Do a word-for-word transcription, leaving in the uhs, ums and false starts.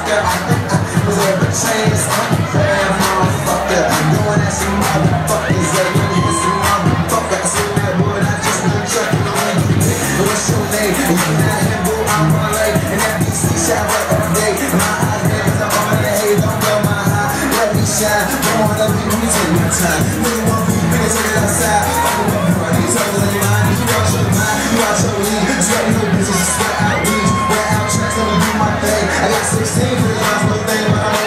motherfucker. Was there a chance? Bad motherfucker. Going at some motherfuckers. Yeah, you hit some motherfucker. I see that wood, I just been chucking on it. What's your name? And you not him, boo, I'm on late. And that B C shot right all day. My eyes never the on the hay, don't blow my high. Let me shine. Don't wanna be, let me take my time. Nigga won't be big, take it outside. Fucking up front, these hoes ain't mine. You out your mind, you out your league. Sweating no bitches, sweat out weeds. Wear out tracks, let me do my thing. I got sixteen for the last little thing, but I'm